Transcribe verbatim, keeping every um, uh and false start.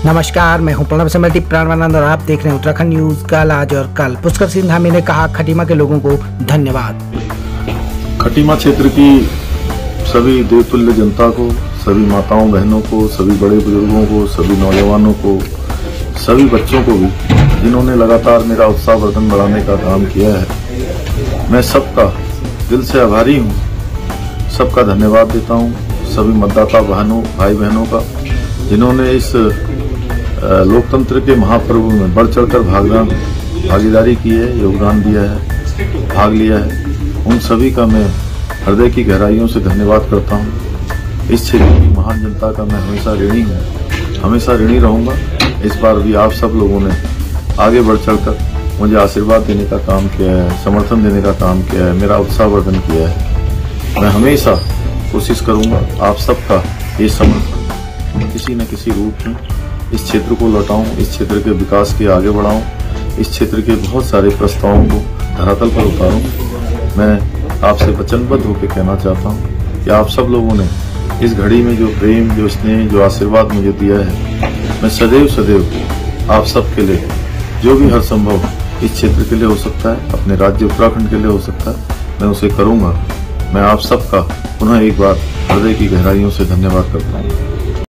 नमस्कार, मैं हूं प्रणव समृद्धि प्राणवानंद और आप देख रहे हैं उत्तराखंड न्यूज कल आज और कल। पुष्कर सिंह धामी ने कहा खटीमा के लोगों को धन्यवाद। खटीमा क्षेत्र की सभी देवतुल्य जनता को, सभी माताओं बहनों को, सभी बड़े बुजुर्गों को, सभी नौजवानों को, सभी बच्चों को भी जिन्होंने लगातार मेरा उत्साहवर्धन बढ़ाने का काम किया है, मैं सबका दिल से आभारी हूँ। सबका धन्यवाद देता हूँ। सभी मतदाता बहनों भाई बहनों का जिन्होंने इस लोकतंत्र के महापर्व में बढ़ चढ़कर भागदान भागीदारी की है, योगदान दिया है, भाग लिया है, उन सभी का मैं हृदय की गहराइयों से धन्यवाद करता हूं। इस क्षेत्र की महान जनता का मैं हमेशा ऋणी हूं, हमेशा ऋणी रहूंगा। इस बार भी आप सब लोगों ने आगे बढ़ चढ़कर मुझे आशीर्वाद देने का काम किया है, समर्थन देने का काम किया है, मेरा उत्साहवर्धन किया है। मैं हमेशा कोशिश करूंगा आप सबका ये समर्थन किसी न किसी रूप में इस क्षेत्र को लौटाऊं, इस क्षेत्र के विकास के आगे बढ़ाऊं, इस क्षेत्र के बहुत सारे प्रस्तावों को धरातल पर उतारूं। मैं आपसे वचनबद्ध होकर कहना चाहता हूं कि आप सब लोगों ने इस घड़ी में जो प्रेम, जो स्नेह, जो आशीर्वाद मुझे दिया है, मैं सदैव सदैव आप सब के लिए जो भी हर संभव इस क्षेत्र के लिए हो सकता है, अपने राज्य उत्तराखंड के लिए हो सकता है, मैं उसे करूंगा। मैं आप सबका पुनः एक बार हृदय की गहराइयों से धन्यवाद करता हूँ।